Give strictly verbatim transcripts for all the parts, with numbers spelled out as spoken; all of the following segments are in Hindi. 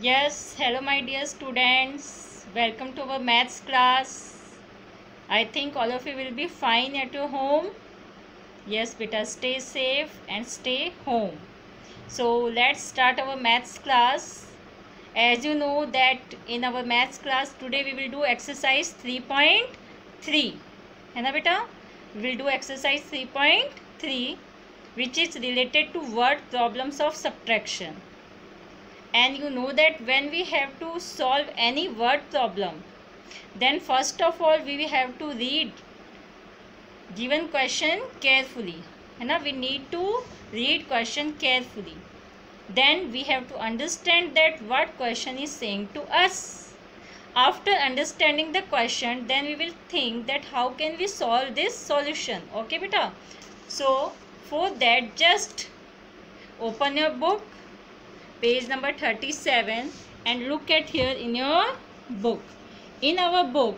Yes, hello my dear students. Welcome to our maths class. I think all of you will be fine at your home. Yes, beta, stay safe and stay home. So let's start our maths class. As you know that in our maths class today we will do exercise three point three. है ना बेटा? We will do exercise three point three which is related to word problems of subtraction. And you know that when we have to solve any word problem, then first of all we will have to read given question carefully, है ना? We need to read question carefully. Then we have to understand that what question is saying to us. After understanding the question, then we will think that how can we solve this solution. Okay beta? So for that, just open your book, page number thirty-seven, and look at here in your book. In our book,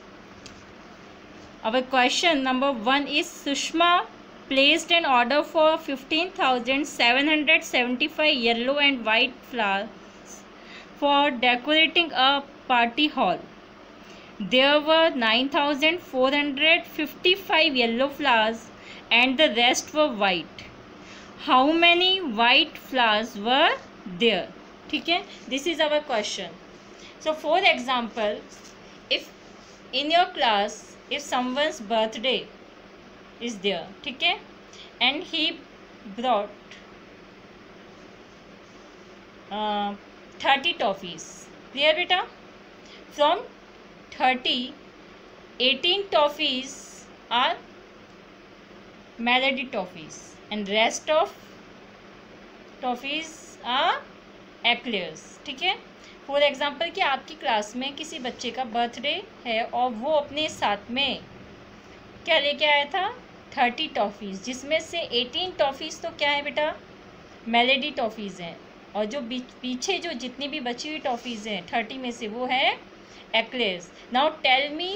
our question number one is Sushma placed an order for fifteen thousand seven hundred seventy-five yellow and white flowers for decorating a party hall. There were nine thousand four hundred fifty-five yellow flowers and the rest were white. How many white flowers were there? ठीक है, this is our question. So for example, if in your class if someone's birthday is there, ठीक है, and he brought uh, thirty toffees, clear beta? From thirty, eighteen toffees are melody toffees and rest of toffees are eclairs. ठीक है, फॉर एग्जाम्पल कि आपकी क्लास में किसी बच्चे का बर्थडे है और वो अपने साथ में क्या लेके आया था? थर्टी टॉफ़ीज़, जिसमें से एटीन टॉफ़ीज़ तो क्या है बेटा? मेलेडी टॉफ़ीज़ हैं, और जो पीछे जो जितनी भी बची हुई टॉफ़ीज़ हैं थर्टी में से वो है eclairs. Now tell me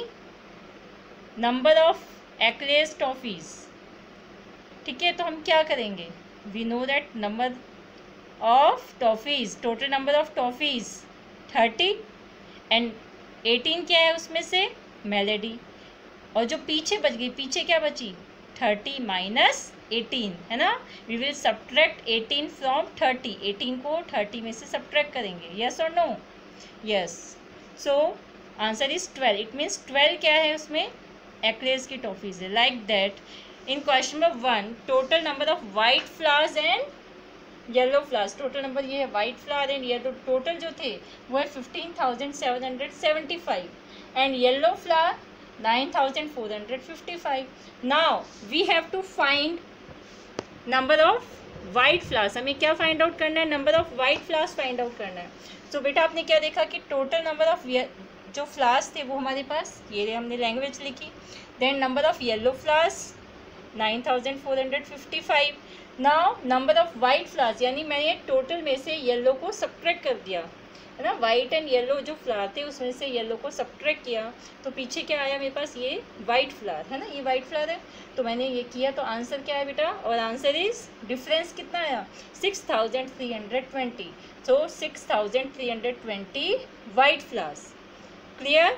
number of eclairs toffees. ठीक है, तो हम क्या करेंगे? We know that number of toffees, total number of toffees thirty and eighteen क्या है उसमें से? मेलेडी. और जो पीछे बच गई, पीछे क्या बची? थर्टी माइनस एटीन, है ना? We will subtract eighteen from thirty. Eighteen को थर्टी में से सब्ट्रैक्ट करेंगे. यस और no? Yes. So answer is twelve. It means twelve क्या है उसमें? एक्लेयर्स की टॉफ़ीज़ है. Like that in question number one, total number of white flowers and yellow flowers. Total number ये है white flower and yellow, total जो थे वो है fifteen thousand seven hundred seventy five and yellow flower nine thousand four hundred fifty five. Now we have to find number of white flowers. हमें क्या फाइंड आउट करना है? Number of white flowers find out करना है. तो बेटा आपने क्या देखा कि टोटल नंबर ऑफ जो फ्लावर्स थे वो हमारे पास ये रहे, हमने लैंग्वेज लिखी. Then number of yellow flowers nine thousand four hundred fifty five. Now number of white flowers, यानी मैंने टोटल में से येलो को सब्ट्रैक्ट कर दिया, है ना? वाइट एंड येलो जो फ्लावर थे उसमें से येलो को सब्ट्रैक्ट किया, तो पीछे क्या आया मेरे पास? ये वाइट फ्लावर, है ना? ये वाइट फ्लावर है, तो मैंने ये किया, तो आंसर क्या है बेटा? और आंसर इज डिफरेंस कितना आया? Six thousand three hundred twenty. So six thousand three hundred twenty white flowers. Clear?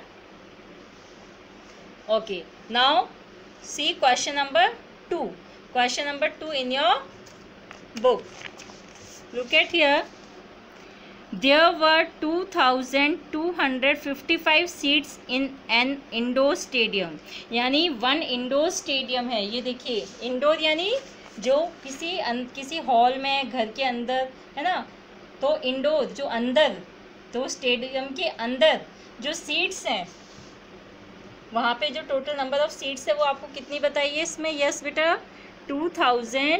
Okay, now see question number two. Question number two in your book. Look at here. There were two thousand two hundred fifty-five seats in an indoor stadium. यानी वन इंडोर स्टेडियम है. ये देखिए, इंडोर यानी जो किसी अन, किसी हॉल में, घर के अंदर, है ना? तो इंडोर जो अंदर, तो स्टेडियम के अंदर जो सीट्स हैं वहाँ पे जो टोटल नंबर ऑफ सीट्स है वो आपको कितनी बताइए इसमें? यस बेटा, two thousand,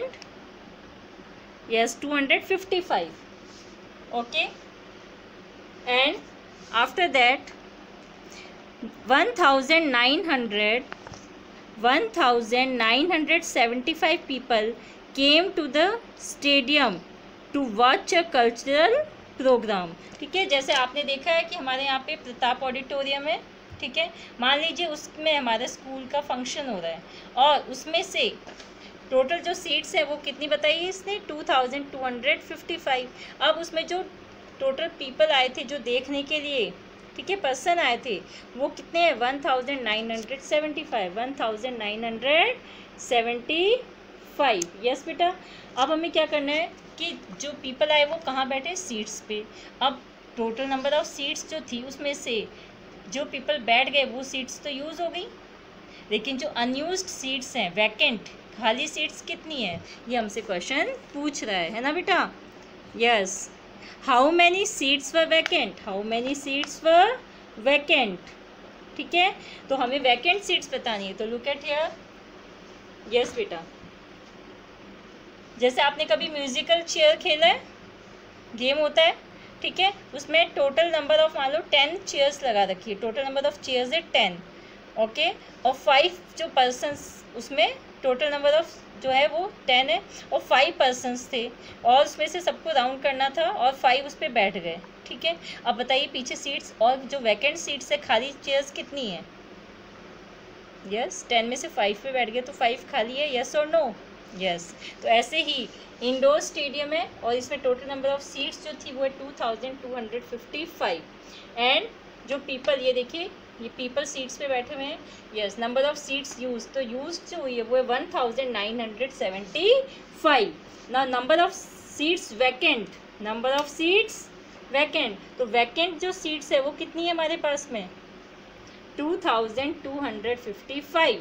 yes two hundred fifty five. Okay, and after that one thousand nine hundred one thousand nine hundred seventy five people came to the stadium to watch a cultural programme. ठीक है, जैसे आपने देखा है कि हमारे यहाँ पे प्रताप ऑडिटोरियम है. ठीक है, मान लीजिए उसमें हमारे स्कूल का फंक्शन हो रहा है और उसमें से टोटल जो सीट्स है वो कितनी बताइए इसने? Two thousand two hundred fifty five. अब उसमें जो टोटल पीपल आए थे जो देखने के लिए, ठीक है, पर्सन आए थे, वो कितने हैं, one thousand nine hundred seventy five one thousand nine hundred seventy five yes बेटा। अब हमें क्या करना है कि जो पीपल आए वो कहाँ बैठे, सीट्स पे। अब टोटल नंबर ऑफ सीट्स जो थी उसमें से जो पीपल बैठ गए वो सीट्स तो यूज़ हो गई, लेकिन जो अनयूज्ड सीट्स हैं, वैकेंट खाली सीट्स कितनी है, ये हमसे क्वेश्चन पूछ रहा है है ना बेटा। Yes, how many seats were vacant, how many seats were vacant, ठीक है, तो हमें वैकेंट सीट्स बतानी है। तो लुक एट हियर, यस बेटा, जैसे आपने कभी म्यूजिकल चेयर खेला है, गेम होता है, ठीक है, उसमें टोटल नंबर ऑफ मान लो टेन चेयर्स लगा रखी है, टोटल नंबर ऑफ चेयर्स है टेन, ओके, और फाइव जो पर्सन्स, उसमें टोटल नंबर ऑफ जो है वो टेन है और फाइव पर्सन्स थे, और उसमें से सबको राउंड करना था और फाइव उस पर बैठ गए, ठीक है। अब बताइए पीछे सीट्स और जो वैकेंट सीट्स है, खाली चेयर्स कितनी है, यस, टेन में से फाइव पे बैठ गए तो फाइव खाली है, यस और नो, यस। तो ऐसे ही इंडोर स्टेडियम है और इसमें टोटल नंबर ऑफ सीट्स जो थी वो है two thousand two hundred fifty five, and जो पीपल, ये देखिए ये पीपल सीट्स पे बैठे हुए हैं, yes, number of seats use, तो यूज जो हुई है वो है one thousand nine hundred seventy five. ना number of seats vacant, number of seats vacant, तो वैकेंट जो सीट्स है वो कितनी है हमारे पास में, two thousand two hundred fifty five,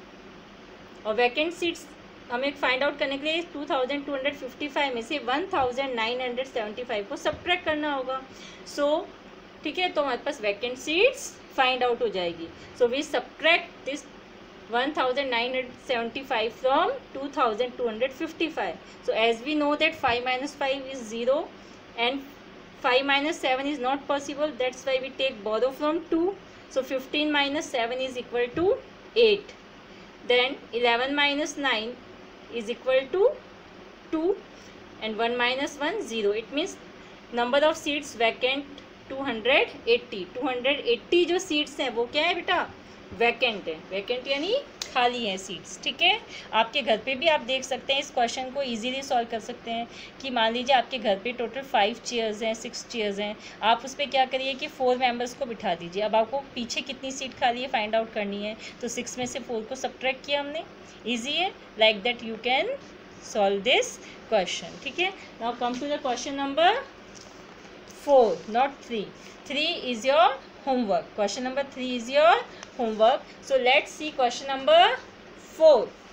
और वैकेंट सीट्स हमें फाइंड आउट करने के लिए two thousand two hundred fifty five में से one thousand nine hundred seventy five को सब्ट्रैक्ट करना होगा। सो so, ठीक है, तो हमारे पास वैकेंट सीट्स फाइंड आउट हो जाएगी। So we subtract this one thousand nine hundred seventy five from two thousand two hundred fifty five. So as we know that five minus five is zero and five minus seven is not possible, that's why we take borrow from two. So fifteen minus seven is equal to eight, then eleven minus nine is equal to two and one minus one zero. It means number of seats vacant two hundred eighty. two hundred eighty जो seats हैं वो क्या है बेटा, वैकेंट है, वैकेंट यानी खाली है सीट्स, ठीक है। आपके घर पे भी आप देख सकते हैं, इस क्वेश्चन को इजीली सॉल्व कर सकते हैं कि मान लीजिए आपके घर पे टोटल फाइव चेयर्स हैं, सिक्स चेयर्स हैं, आप उस पर क्या करिए कि फोर मेंबर्स को बिठा दीजिए। अब आपको पीछे कितनी सीट खाली है फाइंड आउट करनी है, तो सिक्स में से फोर को सब्ट्रैक्ट किया हमने, ईजी है, like that you can solve this question, ठीक है। Now come to the question number four, not three, three is your homework, question number three is your homework. So let's see question number four.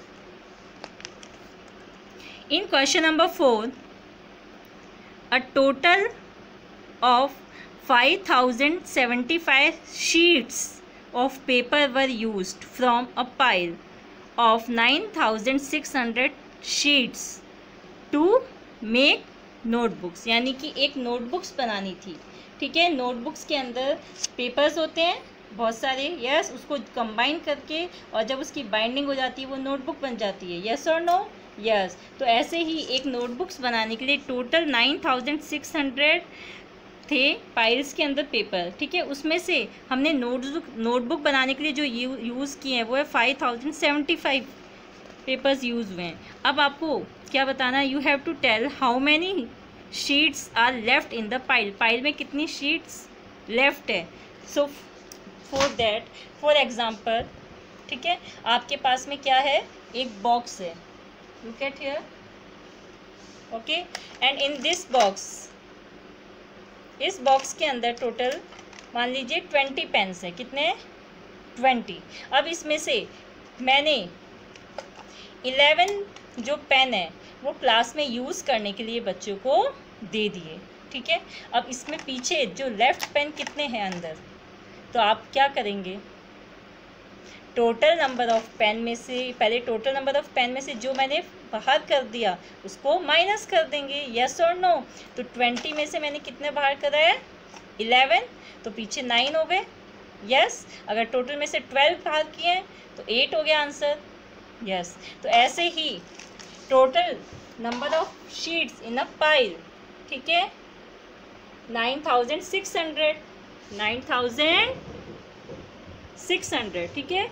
In question number four, a total of five thousand seventy-five sheets of paper were used from a pile of nine thousand six hundred sheets to make notebooks, यानी कि एक नोटबुक्स बनानी थी, ठीक है। नोटबुक्स के अंदर पेपर्स होते हैं बहुत सारे, यस, उसको कंबाइन करके और जब उसकी बाइंडिंग हो जाती है वो नोटबुक बन जाती है, यस और नो, यस। तो ऐसे ही एक नोटबुक्स बनाने के लिए total nine thousand six hundred थे पाइल्स के अंदर पेपर, ठीक है। उसमें से हमने नोटबुक नोटबुक बनाने के लिए जो यू, यूज़ किए हैं वो है five thousand seventy five papers use हुए हैं। अब आपको क्या बताना है, you have to tell how many sheets are left in the pile, pile में कितनी शीट्स लेफ्ट है। So for that, for example, ठीक है, आपके पास में क्या है, एक बॉक्स है, look at here, okay, and in this box, इस बॉक्स के अंदर टोटल मान लीजिए ट्वेंटी पेन्स है, कितने, ट्वेंटी। अब इसमें से मैंने इलेवन जो पेन है वो क्लास में यूज़ करने के लिए बच्चों को दे दिए, ठीक है। अब इसमें पीछे जो लेफ्ट पेन कितने हैं अंदर, तो आप क्या करेंगे, टोटल नंबर ऑफ पेन में से पहले टोटल नंबर ऑफ पेन में से जो मैंने बाहर कर दिया उसको माइनस कर देंगे, यस और नो। तो ट्वेंटी में से मैंने कितने बाहर करा है, इलेवन, तो पीछे नाइन हो गए, यस। अगर टोटल में से ट्वेल्व बाहर किए हैं तो एट हो गया आंसर, यस। तो ऐसे ही total number of sheets in a pile, ठीक है, nine thousand six hundred, nine thousand six hundred, ठीक है।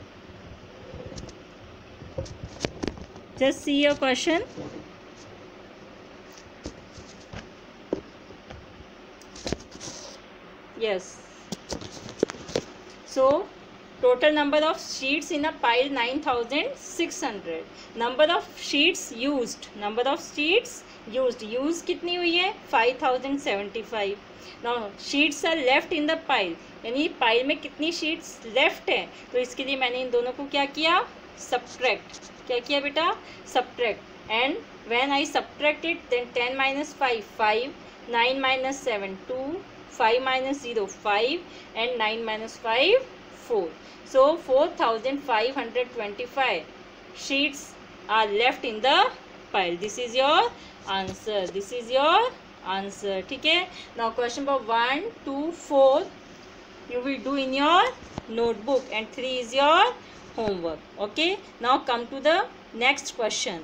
Just see your question, yes. So total number of sheets in a pile nine thousand six hundred. Number of sheets used, number of sheets used, use कितनी हुई है five thousand seventy-five. Now sheets are left in the pile, यानी पाइल में कितनी sheets left है, तो इसके लिए मैंने इन दोनों को क्या किया, subtract. क्या किया बेटा, subtract. And when I subtract it, then ten minus five, five, nine minus seven, two, five minus zero, five, and nine minus five, four. So four thousand five hundred twenty-five sheets are left in the pile. This is your answer. This is your answer. ठीक है. Now question number one, two, four you will do in your notebook, and three is your homework. Okay. Now come to the next question.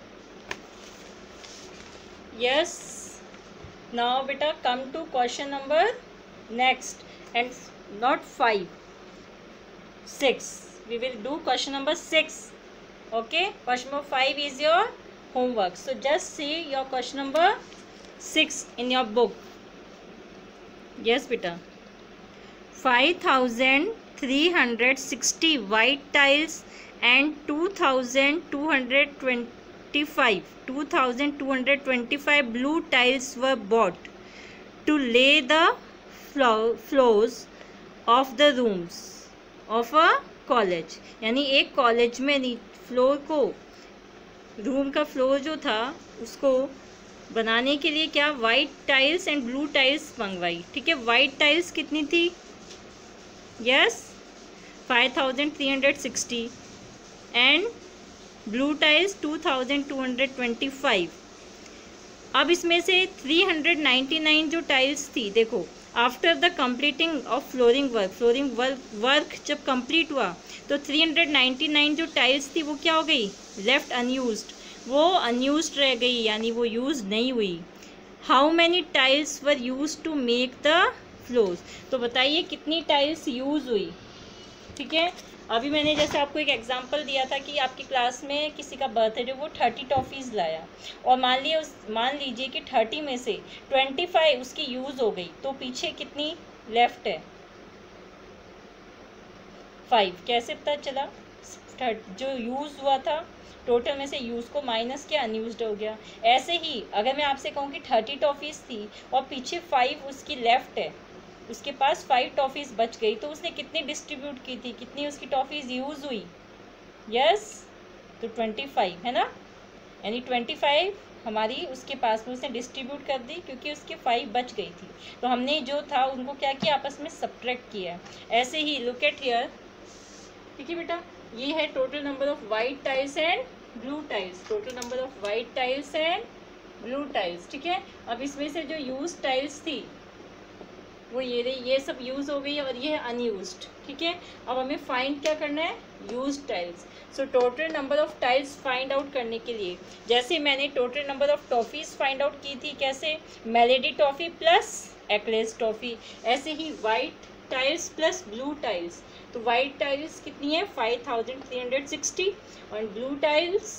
Yes. Now beta come to question number next, and not five, six. We will do question number six. Okay. Question number five is your homework. So just see your question number six in your book. Yes beta. Five thousand three hundred sixty white tiles and two thousand two hundred twenty-five two thousand two hundred twenty-five blue tiles were bought to lay the floor, floors of the rooms of a college. यानी एक कॉलेज में फ्लोर को, रूम का फ्लोर जो था उसको बनाने के लिए क्या, white tiles and blue tiles मंगवाई. ठीक है. वाइट टाइल्स कितनी थी, yes five thousand three hundred sixty and blue tiles two thousand two hundred twenty five. अब इसमें से थ्री हंड्रेड नाइन्टी नाइन जो टाइल्स थी, देखो after the completing of flooring work, flooring work work जब कंप्लीट हुआ तो थ्री हंड्रेड नाइन्टी नाइन जो टाइल्स थी वो क्या हो गई, लेफ्ट अनयूज्ड. वो अनयूज्ड रह गई, यानी वो यूज नहीं हुई. How many tiles were use to make the floors. तो बताइए कितनी टाइल्स यूज हुई. ठीक है. अभी मैंने जैसे आपको एक एग्जांपल दिया था कि आपकी क्लास में किसी का बर्थडे, वो थर्टी टॉफ़ीज़ लाया और मान लिया उस मान लीजिए कि थर्टी में से ट्वेंटी फाइव उसकी यूज़ हो गई, तो पीछे कितनी लेफ्ट है, फाइव. कैसे पता चला, जो यूज़ हुआ था टोटल में से यूज़ को माइनस किया, अनयूज्ड हो गया. ऐसे ही अगर मैं आपसे कहूँ कि थर्टी टॉफ़ीज़ थी और पीछे फाइव उसकी लेफ्ट है, उसके पास फाइव टॉफ़ीज़ बच गई, तो उसने कितनी डिस्ट्रीब्यूट की थी, कितनी उसकी टॉफ़ीज़ यूज़ हुई, यस तो ट्वेंटी फाइव है ना. यानी ट्वेंटी फाइव हमारी उसके पास में उसने डिस्ट्रीब्यूट कर दी क्योंकि उसके फाइव बच गई थी. तो हमने जो था उनको क्या किया, आपस में सब्ट्रैक्ट किया. ऐसे ही लुक एट हियर. ठीक है बेटा. ये है total number of white tiles and blue tiles. Total number of white tiles and blue tiles. ठीक है. अब इसमें से जो यूज टाइल्स थी वो ये रही, ये सब यूज़ हो गई और ये है अनयूज्ड. ठीक है. अब हमें फाइंड क्या करना है, use tiles. So total number of tiles find out करने के लिए, जैसे मैंने total number of toffees find out की थी, कैसे, Melody toffee plus eclairs toffee, ऐसे ही white tiles plus blue tiles. तो वाइट टाइल्स कितनी है, five thousand three hundred sixty और blue tiles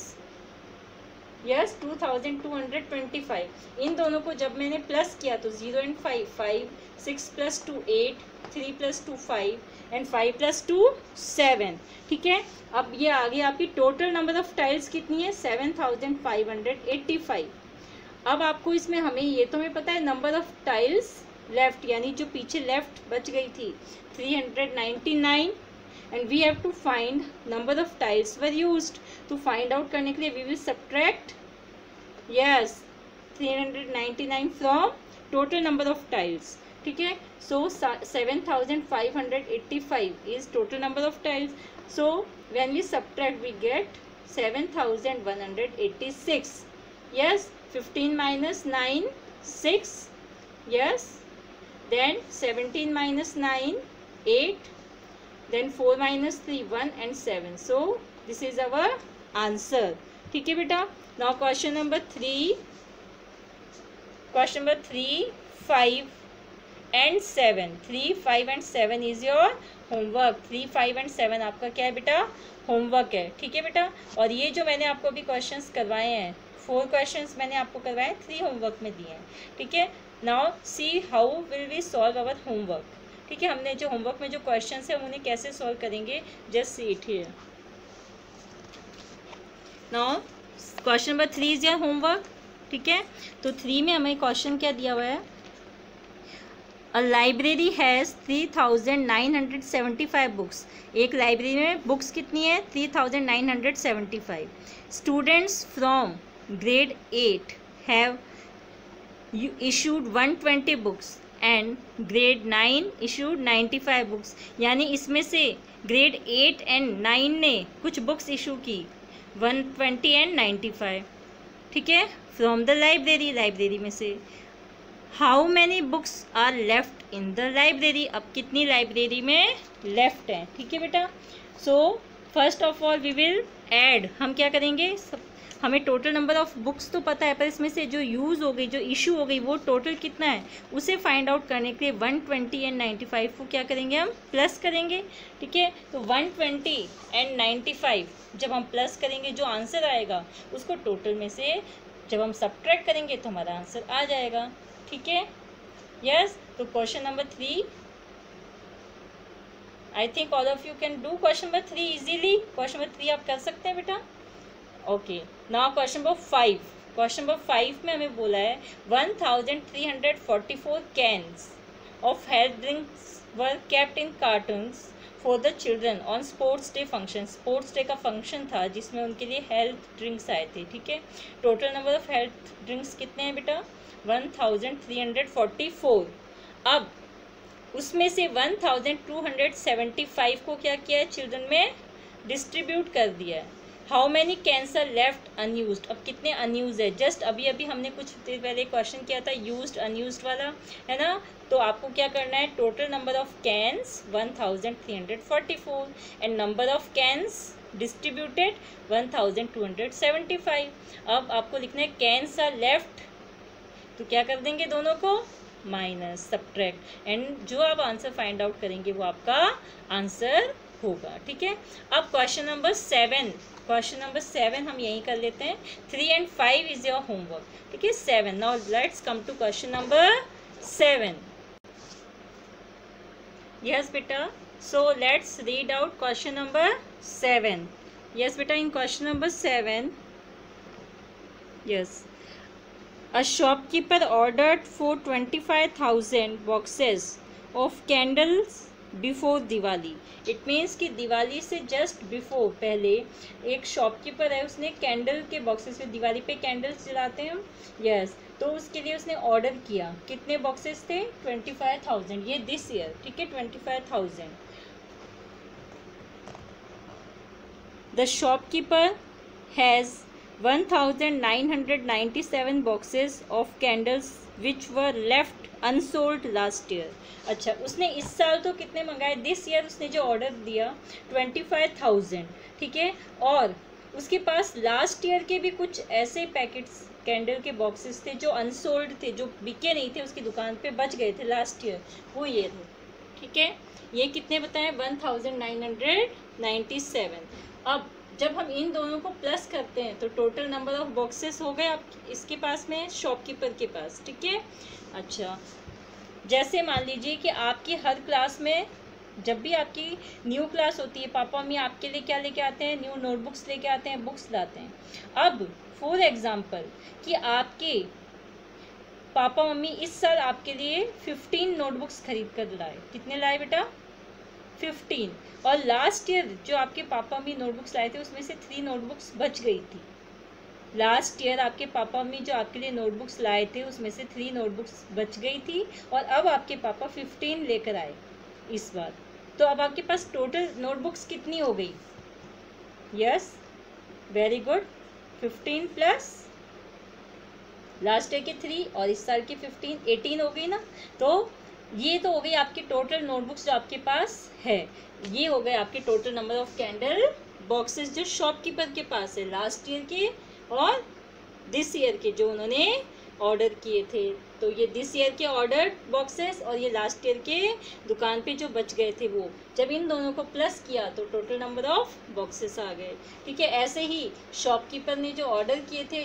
yes two thousand two hundred twenty five. इन दोनों को जब मैंने प्लस किया तो zero and five, five, six plus two eight, three plus two five and five plus two seven. ठीक है. अब ये आ गई आपकी टोटल नंबर ऑफ टाइल्स कितनी है, seven thousand five hundred eighty five. अब आपको इसमें हमें ये तो हमें पता है नंबर ऑफ टाइल्स लेफ्ट, यानी जो पीछे लेफ्ट बच गई थी three hundred ninety nine, and we have to find number of tiles were used. तो find out करने के लिए we will subtract yes three hundred ninety-nine from total number of tiles. ठीक है. so seven thousand five hundred eighty-five is total number of tiles. so when we subtract we get seven thousand one hundred eighty-six. yes. fifteen minus nine, six. yes. then seventeen minus nine, eight. then four minus three, one and seven. so this is our answer. ठीक है बेटा. now question number three, question number three, five and seven. three, five and seven is your homework. three, five and seven आपका क्या है बेटा, होमवर्क है. ठीक है बेटा. और ये जो मैंने आपको अभी क्वेश्चंस करवाए हैं, फोर क्वेश्चंस मैंने आपको करवाए हैं, थ्री होमवर्क में दिए हैं. ठीक है. Now see how will we solve our homework. ठीक है, हमने जो होमवर्क में जो क्वेश्चन है उन्हें कैसे सॉल्व करेंगे, just see it here. Now question number three is your homework. ठीक है, तो थ्री में हमें क्वेश्चन क्या दिया हुआ है, a library has three thousand nine hundred seventy five books. एक लाइब्रेरी में बुक्स कितनी है, three thousand nine hundred seventy five. Students from grade eight have issued one twenty books and grade nine issued ninety five books. यानी इसमें से ग्रेड एट एंड नाइन ने कुछ बुक्स इशू की, one twenty and ninety five. ठीक है, फ्रॉम द लाइब्रेरी, लाइब्रेरी में से। How many books are left in the library, अब कितनी लाइब्रेरी में लेफ्ट हैं। ठीक है बेटा, so first of all we will add, हम क्या करेंगे, सब हमें टोटल नंबर ऑफ बुक्स तो पता है, पर इसमें से जो यूज़ हो गई, जो इशू हो गई, वो टोटल कितना है, उसे फाइंड आउट करने के लिए one twenty and ninety five को क्या करेंगे, हम प्लस करेंगे। ठीक है, तो one twenty and ninety five जब हम प्लस करेंगे, जो आंसर आएगा उसको टोटल में से जब हम सब्ट्रैक्ट करेंगे तो हमारा आंसर आ जाएगा। ठीक है, यस। तो question number three, I think all of you can do question number three easily. Question number three आप कर सकते हैं बेटा। Okay, now question number five. Question number five में हमें बोला है one thousand three hundred forty four cans of health drinks were kept in cartons for the children on sports day function. Sports day का फंक्शन था जिसमें उनके लिए हेल्थ ड्रिंक्स आए थे। ठीक है, total number of health drinks कितने हैं बेटा, one thousand three hundred forty four. अब उसमें से one thousand two hundred seventy five को क्या किया है, चिल्ड्रन में डिस्ट्रीब्यूट कर दिया है। How many cans are left unused, अब कितने अनयूज है, जस्ट अभी अभी हमने कुछ देर पहले क्वेश्चन किया था यूज्ड अनयूज्ड वाला, है ना। तो आपको क्या करना है, total number of cans one thousand three hundred forty four and number of cans distributed one thousand two hundred seventy five. अब आपको लिखना है कैंस आर लेफ्ट, तो क्या कर देंगे दोनों को, माइनस, सब्ट्रैक्ट, एंड जो आप आंसर फाइंड आउट करेंगे वो आपका आंसर होगा। ठीक है, अब question number seven, question number seven हम यहीं कर लेते हैं। Three and five is your homework. ठीक है, seven. Now let's come to question number seven. Yes बेटा, so let's read out question number seven. Yes बेटा, in question number seven, yes, a shopkeeper ordered for twenty-five thousand boxes of candles before Diwali. It means कि दिवाली से जस्ट बिफोर, पहले एक शॉपकीपर है, उसने कैंडल के बॉक्सेस पे, दिवाली पे कैंडल्स जलाते हैं हम, यस, तो उसके लिए उसने ऑर्डर किया। कितने बॉक्सेस थे, ट्वेंटी फाइव थाउजेंड, ये दिस ईयर। ठीक है, twenty five thousand. The shopkeeper has one thousand nine hundred ninety seven boxes of candles which were left unsold last year. अच्छा, उसने इस साल तो कितने मंगाए, दिस ईयर उसने जो ऑर्डर दिया ट्वेंटी फाइव थाउजेंड। ठीक है, और उसके पास लास्ट ईयर के भी कुछ ऐसे पैकेट्स कैंडल के बॉक्सेस थे जो अनसोल्ड थे, जो बिके नहीं थे, उसकी दुकान पे बच गए थे लास्ट ईयर, वो ये थे। ठीक है, ये कितने बताएं, one thousand nine hundred ninety seven. अब जब हम इन दोनों को प्लस करते हैं तो टोटल नंबर ऑफ बॉक्सेस हो गए आप इसके पास में, शॉपकीपर के पास। ठीक है, अच्छा, जैसे मान लीजिए कि आपकी हर क्लास में, जब भी आपकी न्यू क्लास होती है, पापा मम्मी आपके लिए क्या लेके आते हैं, न्यू नोटबुक्स लेके आते हैं, बुक्स लाते हैं। अब फॉर एग्जांपल कि आपके पापा मम्मी इस साल आपके लिए फिफ्टीन नोटबुक्स खरीद कर लाए। कितने लाए बेटा, फिफ्टीन। और लास्ट ईयर जो आपके पापा मम्मी नोटबुक्स लाए थे उसमें से थ्री नोटबुक्स बच गई थी। लास्ट ईयर आपके पापा मम्मी जो आपके लिए नोटबुक्स लाए थे उसमें से थ्री नोटबुक्स बच गई थी, और अब आपके पापा फिफ्टीन लेकर आए इस बार। तो अब आपके पास टोटल नोटबुक्स कितनी हो गई, yes, very good, fifteen plus last year के थ्री और इस साल की फिफ्टीन, एटीन हो गई ना। तो ये तो हो गई आपकी टोटल नोटबुक्स जो आपके पास है। ये हो गए आपके total number of candle boxes जो शॉपकीपर के पास है, लास्ट ईयर के और दिस ईयर के जो उन्होंने ऑर्डर किए थे। तो ये दिस ईयर के ऑर्डर बॉक्सेस और ये लास्ट ईयर के दुकान पे जो बच गए थे वो, जब इन दोनों को प्लस किया तो टोटल नंबर ऑफ बॉक्सेस आ गए। ठीक है, ऐसे ही शॉपकीपर ने जो ऑर्डर किए थे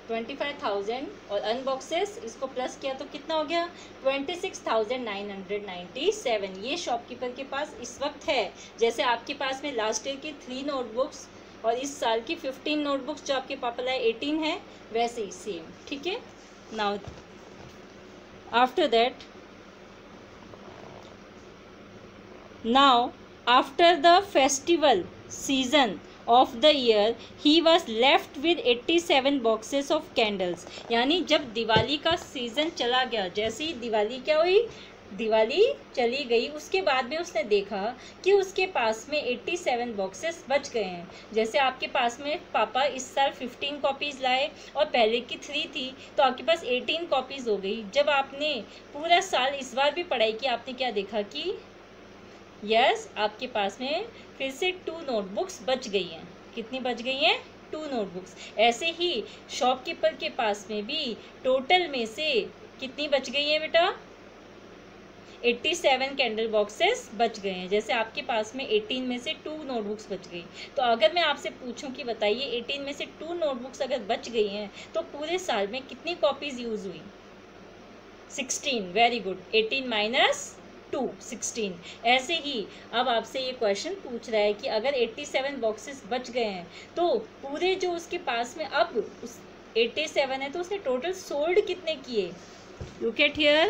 ट्वेंटी फाइव थाउजेंड और अनबॉक्सेस इसको प्लस किया तो कितना हो गया twenty six thousand nine hundred ninety seven. ये शॉपकीपर के पास इस वक्त है। जैसे आपके पास में लास्ट ईयर की थ्री नोटबुक्स और इस साल की फिफ्टीन नोटबुक्स जो आपके पापा लाए एटीन है, वैसे ही सेम। ठीक है, now after that now after the festival season of the year he was left with eighty seven boxes of candles. यानी जब दिवाली का सीज़न चला गया, जैसे ही दिवाली क्या हुई, दिवाली चली गई, उसके बाद में उसने देखा कि उसके पास में एट्टी सेवन बॉक्सेस बच गए हैं। जैसे आपके पास में पापा इस साल फिफ्टीन कॉपीज़ लाए और पहले की थ्री थी, तो आपके पास एटीन कॉपीज़ हो गई। जब आपने पूरा साल इस बार भी पढ़ाई की, आपने क्या देखा कि यस yes, आपके पास में फिर से टू नोटबुक्स बच गई हैं। कितनी बच गई हैं? Two notebooks. ऐसे ही शॉपकीपर के पास में भी टोटल में से कितनी बच गई है बेटा? एट्टी सेवन कैंडल बॉक्सेस बच गए हैं। जैसे आपके पास में एटीन में से टू नोटबुक्स बच गई। तो अगर मैं आपसे पूछूं कि बताइए एटीन में से टू नोटबुक्स अगर बच गई हैं तो पूरे साल में कितनी कॉपीज यूज हुई? Sixteen. Very good. Eighteen minus two, sixteen. ऐसे ही अब आपसे ये क्वेश्चन पूछ रहा है कि अगर एट्टी सेवन बॉक्सेस बच गए हैं तो पूरे जो उसके पास में अब उस एट्टी सेवन है तो उसने टोटल सोल्ड कितने किए? Look at here.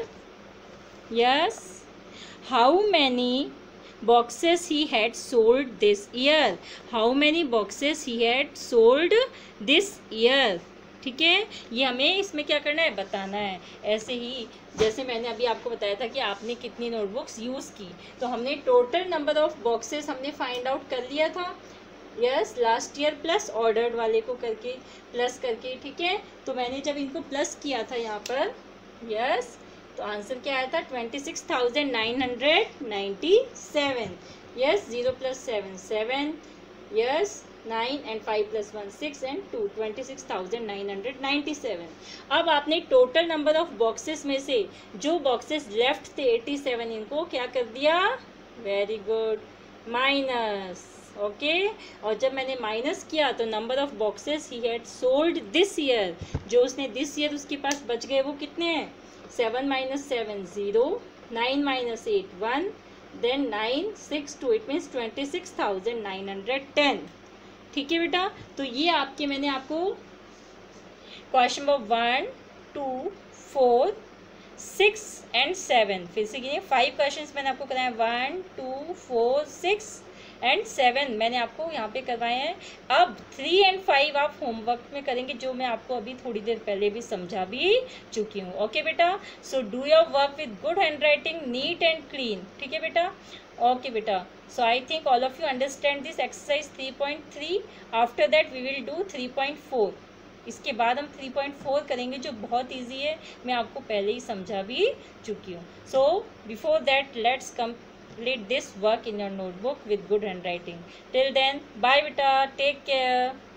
Yes, how many boxes he had sold this year? How many boxes he had sold this year? ठीक है, ये हमें इसमें क्या करना है? बताना है। ऐसे ही जैसे मैंने अभी आपको बताया था कि आपने कितनी नोटबुक्स यूज़ की, तो हमने टोटल नंबर ऑफ बॉक्सेस हमने फाइंड आउट कर लिया था। Yes, last year plus ordered वाले को करके प्लस करके। ठीक है, तो मैंने जब इनको प्लस किया था यहाँ पर, यस, तो आंसर क्या आया था? Twenty six thousand nine hundred ninety seven. Yes, zero plus seven seven, yes, nine and five plus one six and two, twenty six thousand nine hundred ninety seven. अब आपने टोटल नंबर ऑफ बॉक्सेस में से जो बॉक्सेस लेफ्ट थे एटी सेवन, इनको क्या कर दिया? Very good, minus. ओके, और जब मैंने माइनस किया तो number of boxes he had sold this year, जो उसने दिस ईयर उसके पास बच गए वो कितने हैं? Seven minus seven zero, nine minus eight one, then nine six two, it means twenty six thousand nine hundred ten. ठीक है बेटा, तो ये आपके मैंने आपको question number one two four six and seven, फिर से गिनिए, फाइव क्वेश्चंस मैंने आपको कराए, one two four six and seven मैंने आपको यहाँ पे करवाए हैं। अब थ्री एंड फाइव आप होमवर्क में करेंगे, जो मैं आपको अभी थोड़ी देर पहले भी समझा भी चुकी हूँ। ओके बेटा, so do your work with good handwriting, neat and clean. ठीक है बेटा, ओके बेटा, so I think all of you understand this exercise three point three. after that we will do three point four. इसके बाद हम थ्री पॉइंट फोर करेंगे जो बहुत इजी है, मैं आपको पहले ही समझा भी चुकी हूँ। So before that let's complete this work in your notebook with good handwriting. Till then, bye beta, take care.